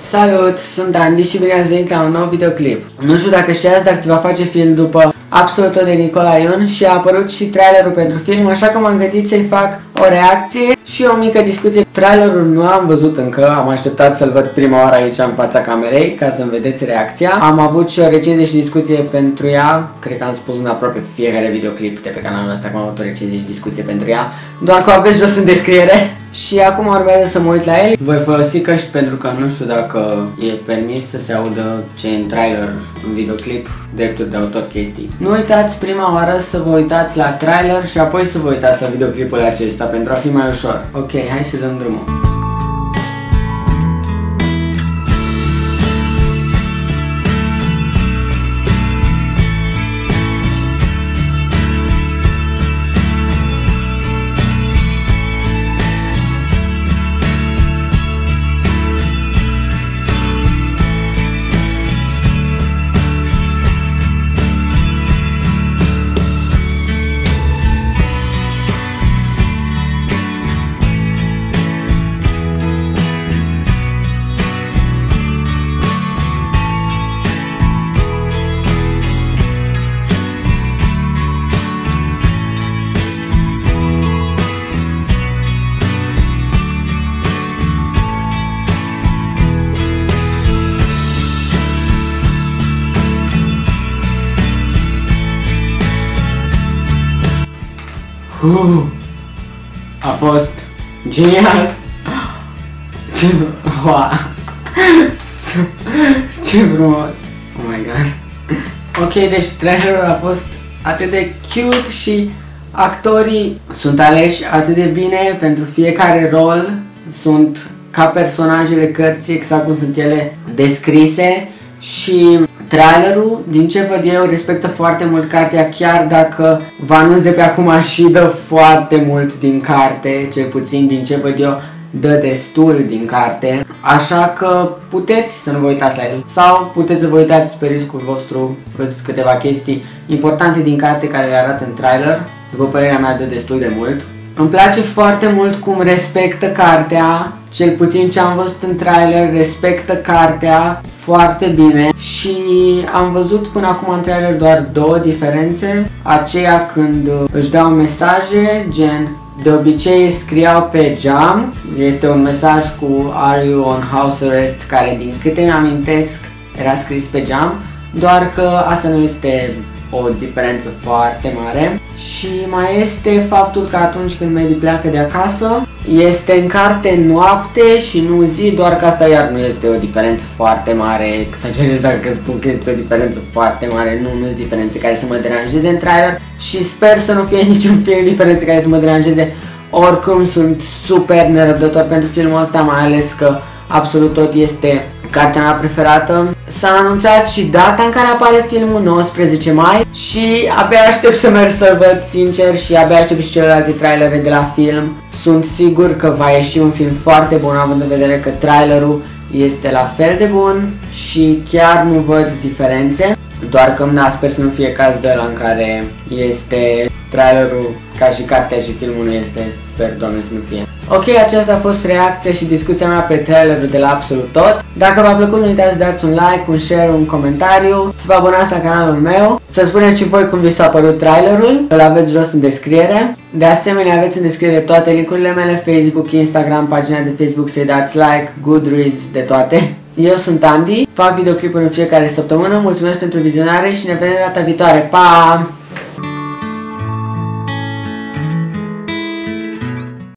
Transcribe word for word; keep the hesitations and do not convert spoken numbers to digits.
Salut, sunt Andy și bine ați venit la un nou videoclip. Nu știu dacă știați, dar se va face film după Absolut Tot de Nicola Ion și a apărut și trailerul pentru film, așa că m-am gândit să-i fac o reacție și o mică discuție. Trailerul nu am văzut încă, am așteptat să-l văd prima oară aici în fața camerei ca să-mi vedeți reacția. Am avut și o recenzie și discuție pentru ea, cred că am spus în aproape fiecare videoclip de pe canalul ăsta că am avut o recenzie și discuție pentru ea, doar că o aveți jos în descriere. Și acum urmează să mă uit la el. Voi folosi căști pentru că nu știu dacă e permis să se audă ce în trailer, în videoclip, drepturi de autor, chestii. Nu uitați prima oară să vă uitați la trailer și apoi să vă uitați la videoclipul acesta pentru a fi mai ușor. Ok, hai să dăm drumul. Uh, a fost genial! Ce, wow. Ce frumos! Oh my god! Ok, deci trailerul a fost atât de cute și actorii sunt aleși atât de bine pentru fiecare rol, sunt ca personajele cărții, exact cum sunt ele descrise. Și trailerul, din ce văd eu, respectă foarte mult cartea, chiar dacă vă anunț de pe acum și dă foarte mult din carte, cel puțin din ce văd eu, dă destul din carte. Așa că puteți să nu vă uitați la el sau puteți să vă uitați pe riscul vostru câteva chestii importante din carte care le arată în trailer. După părerea mea, dă destul de mult. Îmi place foarte mult cum respectă cartea, cel puțin ce am văzut în trailer, respectă cartea foarte bine și am văzut până acum în trailer doar două diferențe. Aceea când își dau mesaje, gen de obicei scriau pe geam, este un mesaj cu Are you on house arrest, care din câte mi-amintesc era scris pe geam, doar că asta nu este o diferență foarte mare. Și mai este faptul că atunci când Maddie pleacă de acasă, este în carte noapte și nu zi, doar că asta iar nu este o diferență foarte mare. Exagerez dacă spun că este o diferență foarte mare, nu, nu sunt diferențe care să mă deranjeze în trailer și sper să nu fie niciun fel diferențe care să mă deranjeze. Oricum sunt super nerăbdător pentru filmul ăsta, mai ales că Absolut Tot este cartea mea preferată. S-a anunțat și data în care apare filmul, nouăsprezece mai, și abia aștept să merg să-l văd, sincer, și abia aștept și celelalte trailere de la film. Sunt sigur că va ieși un film foarte bun, având în vedere că trailerul este la fel de bun și chiar nu văd diferențe. Doar că, da, sper să nu fie caz de ăla în care este trailerul ca și cartea și filmul nu este, sper, Doamne, să nu fie. Ok, aceasta a fost reacția și discuția mea pe trailerul de la Absolut Tot. Dacă v-a plăcut, nu uitați să dați un like, un share, un comentariu, să vă abonați la canalul meu, să spuneți și voi cum vi s-a părut trailerul, îl aveți jos în descriere. De asemenea, aveți în descriere toate linkurile mele, Facebook, Instagram, pagina de Facebook, să-i dați like, Goodreads, de toate. Eu sunt Andy, fac videoclipuri în fiecare săptămână, mulțumesc pentru vizionare și ne vedem data viitoare, pa!